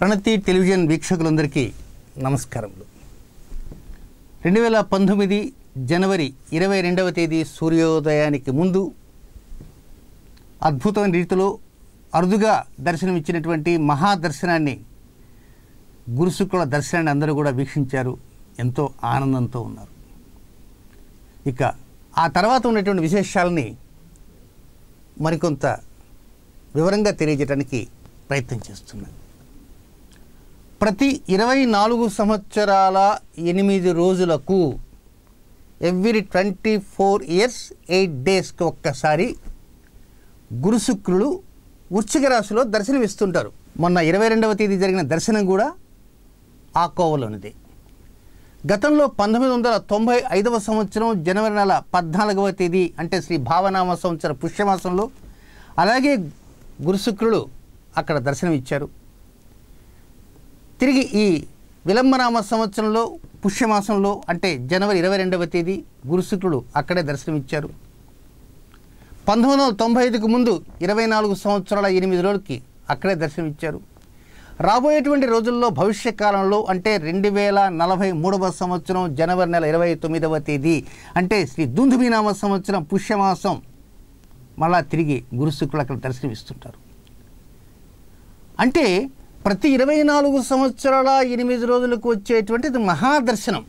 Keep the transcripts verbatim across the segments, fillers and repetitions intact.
ప్రణతి television వీక్షకులందరికీ నమస్కారములు. రెండు వేల పంతొమ్మిది జనవరి ఇరవై రెండవ తేదీ సూర్యోదయానికి ముందు అద్భుతమైన రీతిలో అరుదుగా దర్శనమిచ్చినటువంటి మహాదర్శనాన్ని, గురుశుక్రుల దర్శనాన్ని అందరూ కూడా వీక్షించారు, ఎంతో ఆనందంతో ఉన్నారు. ఇక ఆ తర్వాత ఉన్నటువంటి విశేషాలని మరికొంత వివరంగా తెలియజేయడానికి ప్రయత్నం చేస్తున్నాను. ప్రతి ఇరవై నాలుగు సంవత్సరాల ఎనిమిది రోజులకు every twenty four years eight డేస్కి ఒక్కసారి గురుశుక్రులు వృశ్చిక రాశిలో దర్శనమిస్తుంటారు. మొన్న ఇరవై రెండవ తేదీ జరిగిన దర్శనం కూడా ఆ కోవలోనిదే. గతంలో పంతొమ్మిది వందల తొంభై ఐదవ సంవత్సరం జనవరి నెల పద్నాలుగవ తేదీ అంటే శ్రీ భావనామ సంవత్సర పుష్యమాసంలో అలాగే గురుశుక్రులు అక్కడ దర్శనమిచ్చారు. తిరిగి ఈ విలంబనామ సంవత్సరంలో పుష్యమాసంలో అంటే జనవరి ఇరవై రెండవ తేదీ గురుశుక్రుడు అక్కడే దర్శనమిచ్చారు. పంతొమ్మిది వందల తొంభై ఐదుకు ముందు ఇరవై నాలుగు సంవత్సరాల ఎనిమిది రోజులకి అక్కడే దర్శనమిచ్చారు. రాబోయేటువంటి రోజుల్లో భవిష్య కాలంలో అంటే రెండు వేల నలభై మూడవ సంవత్సరం జనవరి నెల ఇరవై తొమ్మిదవ తేదీ అంటే శ్రీ దుందుబినామ సంవత్సరం పుష్యమాసం మళ్ళా తిరిగి గురుశుక్రులు అక్కడ దర్శనమిస్తుంటారు. అంటే ప్రతి ఇరవై నాలుగు సంవత్సరాల ఎనిమిది రోజులకు వచ్చేటువంటిది మహాదర్శనం.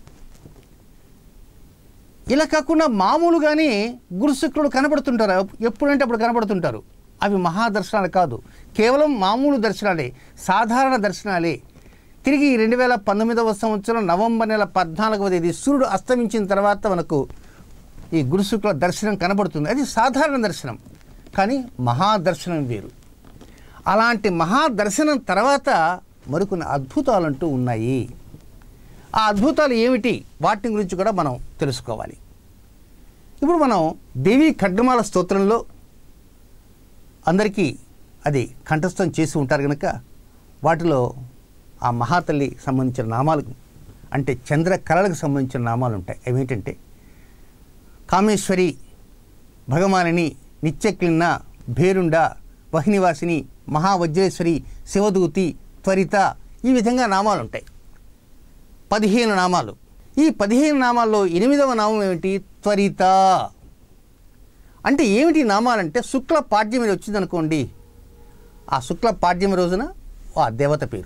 ఇలా కాకుండా మామూలుగానే గురుశుక్రులు కనబడుతుంటారు, ఎప్పుడంటే అప్పుడు కనబడుతుంటారు. అవి మహాదర్శనాలు కాదు, కేవలం మామూలు దర్శనాలే, సాధారణ దర్శనాలే. తిరిగి రెండు వేల పంతొమ్మిదవ సంవత్సరం నవంబర్ నెల పద్నాలుగవ తేదీ సూర్యుడు అస్తమించిన తర్వాత మనకు ఈ గురుశుక్రుల దర్శనం కనబడుతుంది. అది సాధారణ దర్శనం, కానీ మహాదర్శనం వేరు. అలాంటి మహాదర్శనం తర్వాత మరికొన్ని అద్భుతాలంటూ ఉన్నాయి. ఆ అద్భుతాలు ఏమిటి, వాటి గురించి కూడా మనం తెలుసుకోవాలి. ఇప్పుడు మనం దేవీ ఖడ్గమాల స్తోత్రంలో అందరికీ అది కంఠస్థం చేసి ఉంటారు కనుక వాటిలో ఆ మహాతల్లి సంబంధించిన నామాలు అంటే చంద్ర కళలకు సంబంధించిన నామాలు ఉంటాయి. ఏమిటంటే కామేశ్వరి, భగమాలిని, నిత్యక్లిన్న, భేరుండ, వహినివాసిని, మహావజ్రేశ్వరి, శివదూతి, త్వరిత, ఈ విధంగా నామాలు ఉంటాయి. పదిహేను నామాలు. ఈ పదిహేను నామాల్లో ఎనిమిదవ నామం ఏమిటి? త్వరిత. అంటే ఏమిటి నామాలంటే శుక్ల పాడ్యమి వచ్చిందనుకోండి, ఆ శుక్ల పాడ్యమి రోజున ఆ దేవత పేరు,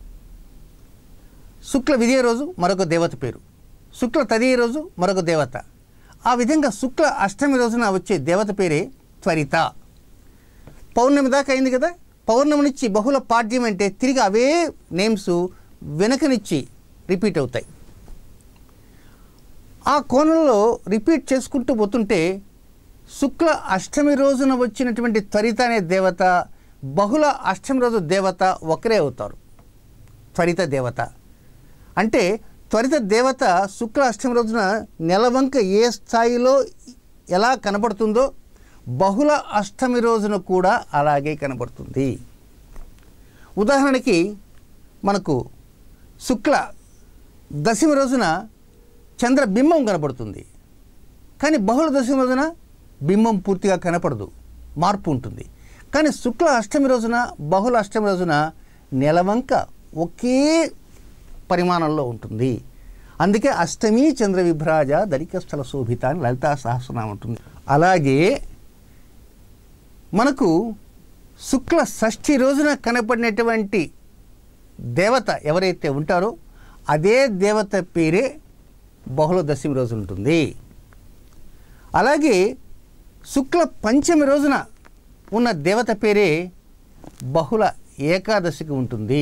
శుక్ల విధియ రోజు మరొక దేవత పేరు, శుక్ల తదియ రోజు మరొక దేవత. ఆ విధంగా శుక్ల అష్టమి రోజున వచ్చే దేవత పేరే త్వరిత. పౌర్ణమి దాకా అయింది కదా, పౌర్ణమి నుంచి బహుళ పాడ్యం అంటే తిరిగి అవే నేమ్స్ వెనకనిచ్చి రిపీట్ అవుతాయి. ఆ కోణంలో రిపీట్ చేసుకుంటూ పోతుంటే శుక్ల అష్టమి రోజున వచ్చినటువంటి త్వరిత అనే దేవత బహుళ అష్టమి రోజు దేవత ఒకరే అవుతారు, త్వరిత దేవత. అంటే త్వరిత దేవత శుక్ల అష్టమి రోజున నెలవంక ఏ స్థాయిలో ఎలా కనబడుతుందో బహుళ అష్టమి రోజున కూడా అలాగే కనబడుతుంది. ఉదాహరణకి మనకు శుక్ల దశమి రోజున చంద్రబింబం కనబడుతుంది, కానీ బహుళ దశమి రోజున బింబం పూర్తిగా కనపడదు, మార్పు ఉంటుంది. కానీ శుక్ల అష్టమి రోజున బహుళ అష్టమి రోజున నెలవంక ఒకే పరిమాణంలో ఉంటుంది. అందుకే అష్టమి చంద్ర విభ్రాజ దరిక స్థల శోభిత అని లలితా సహస్రనామం ఉంటుంది. అలాగే మనకు శుక్ల షష్ఠి రోజున కనపడినటువంటి దేవత ఎవరైతే ఉంటారో అదే దేవత పేరే బహుళ దశమి రోజు ఉంటుంది. అలాగే శుక్ల పంచమి రోజున ఉన్న దేవత పేరే బహుళ ఏకాదశికి ఉంటుంది.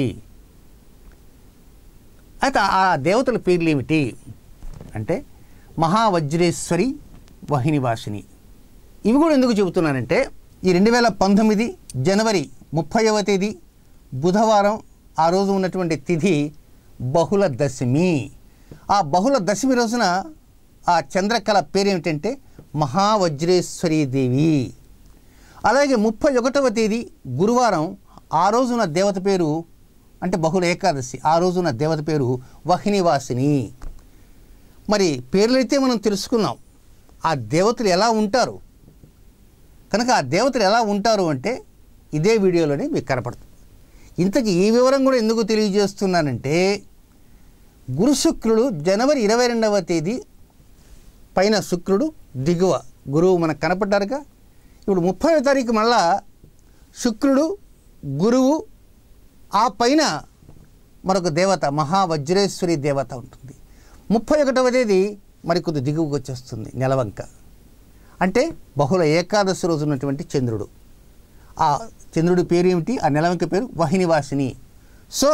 అయితే ఆ దేవతల పేర్లు ఏమిటి అంటే మహావజ్రేశ్వరి, వహినివాసిని. ఇవి కూడా ఎందుకు చెబుతున్నానంటే ఈ రెండు వేల పంతొమ్మిది జనవరి ముప్పైవ తేదీ బుధవారం ఆ రోజు ఉన్నటువంటి తిథి బహుళ దశమి. ఆ బహుళ దశమి రోజున ఆ చంద్రకళ పేరేమిటంటే మహావజ్రేశ్వరీదేవి. అలాగే ముప్పై ఒకటవ తేదీ గురువారం ఆ రోజున దేవత పేరు అంటే బహుళ ఏకాదశి, ఆ రోజున దేవత పేరు వహినివాసిని. మరి పేర్లైతే మనం తెలుసుకున్నాం, ఆ దేవతలు ఎలా ఉంటారు కనుక ఆ దేవతలు ఎలా ఉంటారు అంటే ఇదే వీడియోలోనే మీకు కనపడుతుంది. ఇంతకీ ఈ వివరం కూడా ఎందుకు తెలియజేస్తున్నానంటే, గురు శుక్రుడు జనవరి ఇరవై రెండవ తేదీ పైన శుక్రుడు దిగువ గురువు మనకు కనపడ్డారుగా. ఇప్పుడు ముప్పైవ తారీఖు మళ్ళా శుక్రుడు గురువు ఆ పైన మరొక దేవత మహావజ్రేశ్వరి దేవత ఉంటుంది. ముప్పై ఒకటవ తేదీ మరికొద్ది దిగువకు వచ్చేస్తుంది నెలవంక, అంటే బహుళ ఏకాదశి రోజు ఉన్నటువంటి చంద్రుడు. ఆ చంద్రుడి పేరు ఏమిటి? ఆ నెలవంక పేరు వహినివాసిని. సో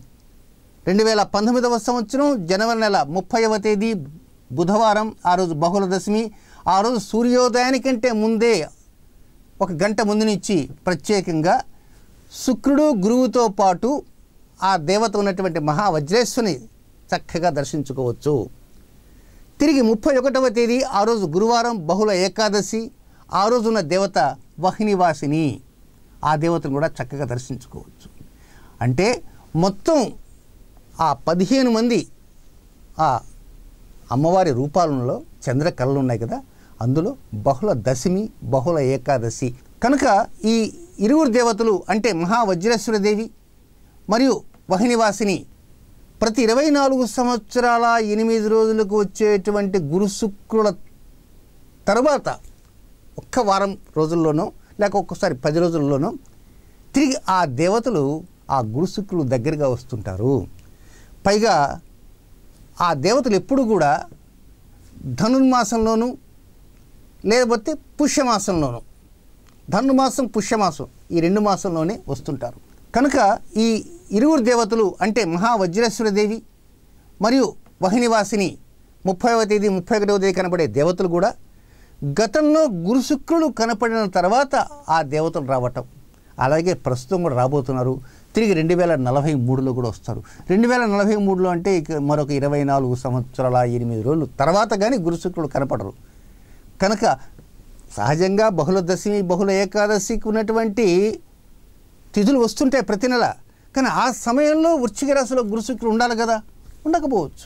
రెండు వేల పంతొమ్మిదవ సంవత్సరం జనవరి నెల ముప్పైవ తేదీ బుధవారం, ఆ రోజు బహుళ దశమి. ఆ రోజు సూర్యోదయానికంటే ముందే ఒక గంట ముందు నుంచి ప్రత్యేకంగా శుక్రుడు గురువుతో పాటు ఆ దేవత ఉన్నటువంటి మహావజ్రేశ్వరిని చక్కగా దర్శించుకోవచ్చు. తిరిగి ముప్పై ఒకటవ తేదీ ఆ రోజు గురువారం బహుళ ఏకాదశి. ఆ రోజు ఉన్న దేవత వహినివాసిని, ఆ దేవతను కూడా చక్కగా దర్శించుకోవచ్చు. అంటే మొత్తం ఆ పదిహేను మంది ఆ అమ్మవారి రూపాలలో చంద్ర కళలు ఉన్నాయి కదా, అందులో బహుళ దశమి బహుళ ఏకాదశి కనుక ఈ ఇరువురు దేవతలు అంటే మహావజ్రేశ్వరి దేవి మరియు వహినివాసిని ప్రతి ఇరవై నాలుగు సంవత్సరాల ఎనిమిది రోజులకు వచ్చేటువంటి గురు శుక్రుల తర్వాత ఒక్క వారం రోజుల్లోనో లేక ఒక్కసారి పది రోజుల్లోనో తిరిగి ఆ దేవతలు ఆ గురు శుక్రులు దగ్గరగా వస్తుంటారు. పైగా ఆ దేవతలు ఎప్పుడు కూడా ధనుర్మాసంలోనూ లేకపోతే పుష్యమాసంలోనూ, ధనుర్మాసం పుష్యమాసం ఈ రెండు మాసంలోనే వస్తుంటారు. కనుక ఈ ఇరువురు దేవతలు అంటే మహావజ్రేశ్వరి దేవి మరియు వహినివాసిని ముప్పైవ తేదీ ముప్పై ఒకటవ తేదీ కనపడే దేవతలు కూడా గతంలో గురు శుక్రులు కనపడిన తర్వాత ఆ దేవతలు రావటం, అలాగే ప్రస్తుతం కూడా రాబోతున్నారు. తిరిగి రెండు వేల నలభై మూడులో కూడా వస్తారు. రెండు వేల నలభై మూడులో అంటే ఇక మరొక ఇరవై నాలుగు సంవత్సరాల ఎనిమిది రోజులు తర్వాత కానీ గురు శుక్రులు కనపడరు. కనుక సహజంగా బహుళ దశమి బహుళ ఏకాదశికి ఉన్నటువంటి తిథులు వస్తుంటాయి ప్రతి నెల. కానీ ఆ సమయంలో వృశ్చిక రాశిలో గురు శుక్రులు ఉండాలి కదా, ఉండకపోవచ్చు.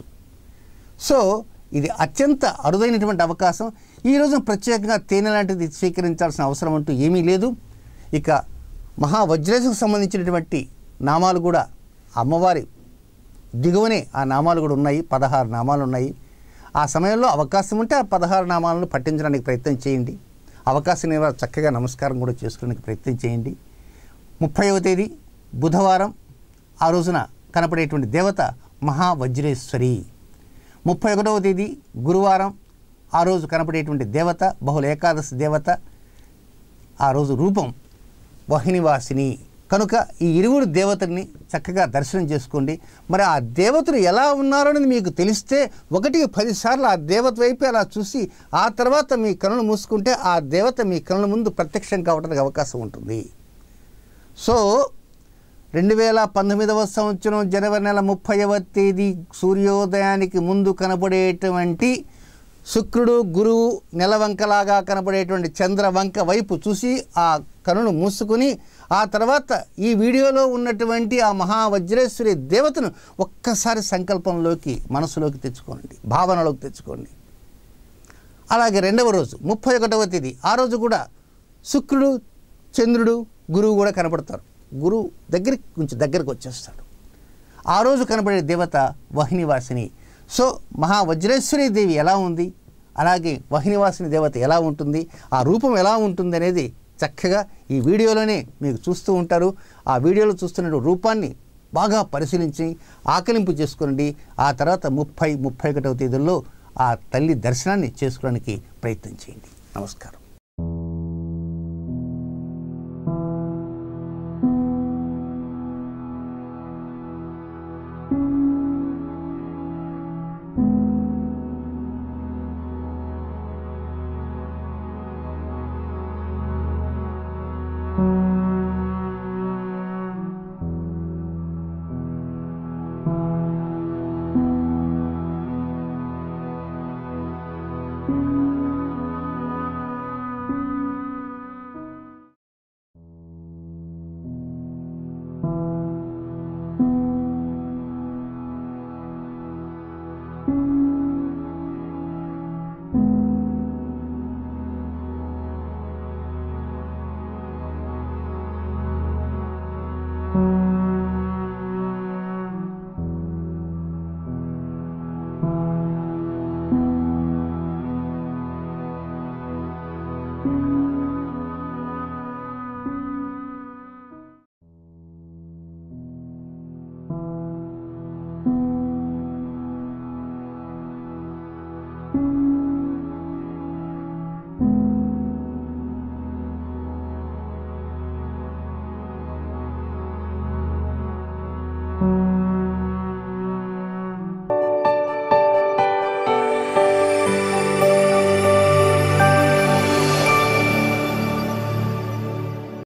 సో ఇది అత్యంత అరుదైనటువంటి అవకాశం. ఈ రోజున ప్రత్యేకంగా తేనె లాంటిది స్వీకరించాల్సిన అవసరం అంటూ ఏమీ లేదు. ఇక మహావజ్రేశ్వరికి సంబంధించినటువంటి నామాలు కూడా అమ్మవారి దిగువనే ఆ నామాలు కూడా ఉన్నాయి, పదహారు నామాలు ఉన్నాయి. ఆ సమయంలో అవకాశం ఉంటే ఆ పదహారు నామాలను పఠించడానికి ప్రయత్నం చేయండి. అవకాశం లేని వారు చక్కగా నమస్కారం కూడా చేసుకోవడానికి ప్రయత్నం చేయండి. ముప్పైవ తేదీ బుధవారం ఆ రోజున కనపడేటువంటి దేవత మహావజ్రేశ్వరి. ముప్పై ఒకటవ తేదీ గురువారం ఆ రోజు కనపడేటువంటి దేవత బహుళ ఏకాదశి దేవత, ఆ రోజు రూపం వహినివాసిని. కనుక ఈ ఇరువురు దేవతల్ని చక్కగా దర్శనం చేసుకోండి. మరి ఆ దేవతలు ఎలా ఉన్నారో అనేది మీకు తెలిస్తే ఒకటికి పదిసార్లు ఆ దేవత వైపు అలా చూసి ఆ తర్వాత మీ కనులు మూసుకుంటే ఆ దేవత మీ కనుల ముందు ప్రత్యక్షం కావడానికి అవకాశం ఉంటుంది. సో రెండు వేల పంతొమ్మిదవ సంవత్సరం జనవరి నెల ముప్పైవ తేదీ సూర్యోదయానికి ముందు కనబడేటువంటి శుక్రుడు గురువు నెలవంకలాగా కనబడేటువంటి చంద్రవంక వైపు చూసి ఆ కనును మూసుకుని ఆ తర్వాత ఈ వీడియోలో ఉన్నటువంటి ఆ మహావజ్రేశ్వరి దేవతను ఒక్కసారి సంకల్పంలోకి మనసులోకి తెచ్చుకోండి, భావనలోకి తెచ్చుకోండి. అలాగే రెండవ రోజు ముప్పై ఒకటవ తేదీ ఆ రోజు కూడా శుక్రుడు చంద్రుడు గురువు కూడా కనపడతారు. గురువు దగ్గరికి కొంచెం దగ్గరకు వచ్చేస్తాడు. ఆ రోజు కనబడే దేవత వహినివాసిని. సో మహావజ్రేశ్వరి దేవి ఎలా ఉంది, అలాగే వహినివాసిని దేవత ఎలా ఉంటుంది, ఆ రూపం ఎలా ఉంటుంది అనేది చక్కగా ఈ వీడియోలోనే మీకు చూస్తూ ఉంటారు. ఆ వీడియోలో చూస్తున్న రూపాన్ని బాగా పరిశీలించి ఆకలింపు చేసుకోండి. ఆ తర్వాత ముప్పై ముప్పై ఒకటవ తేదీల్లో ఆ తల్లి దర్శనాన్ని చేసుకోవడానికి ప్రయత్నం చేయండి. నమస్కారం.